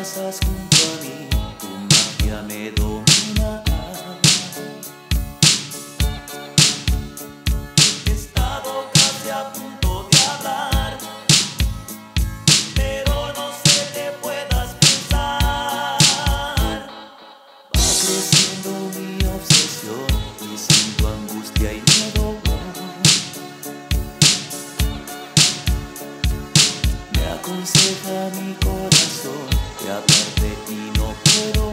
pasas junto a mí, tu magia me domina. He estado casi a punto de hablar, pero no sé qué puedas pensar. Va creciendo mi obsesión y siento angustia y miedo. Me aconseja mi corazón que hablar de ti no puedo.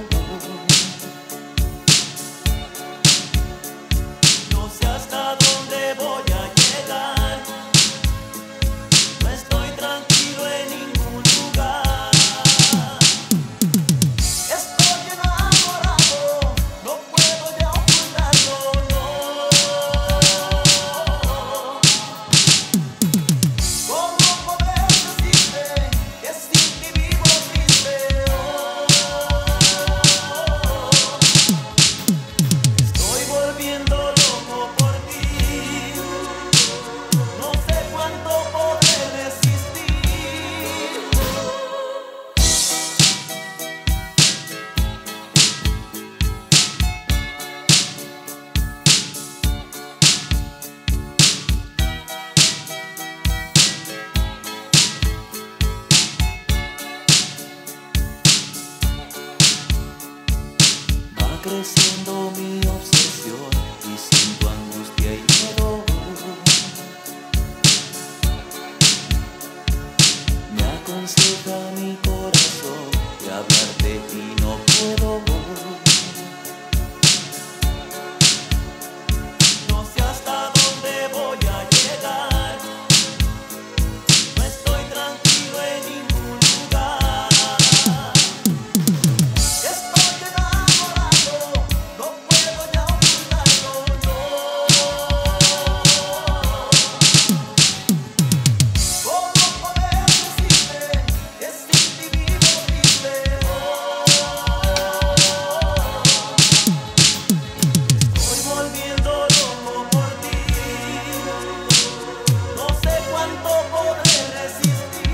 No sé hasta dónde voy a llegar. No estoy tranquilo en ningún lugar. Estoy enamorado, no puedo ya ocultarlo, no. ¿Cómo poder decirte que sin ti vivo triste? Estoy volviendo loco por ti. No sé cuánto podré resistir. Va creciendo mi obsesión y siento angustia y miedo. Me aconseja mi corazón que hablar de ti no puedo. No sé hasta dónde voy a llegar. No estoy tranquilo en ningún lugar. Estoy enamorado, no puedo ya ocultarlo, no. ¿Cómo poder decirte que sin ti vivo triste? Estoy volviendo loco por ti. No sé cuánto podré resistir.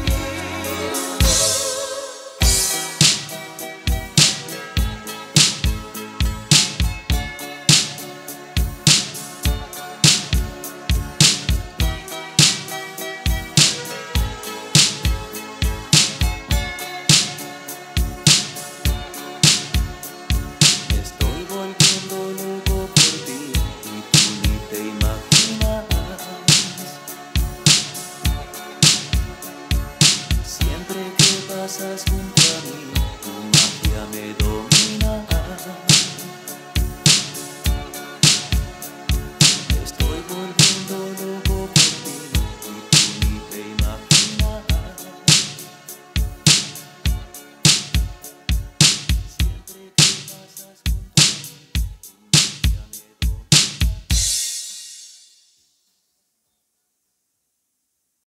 Estoy volviendo loco por ti y tú ni te imaginas. Siempre que pasas junto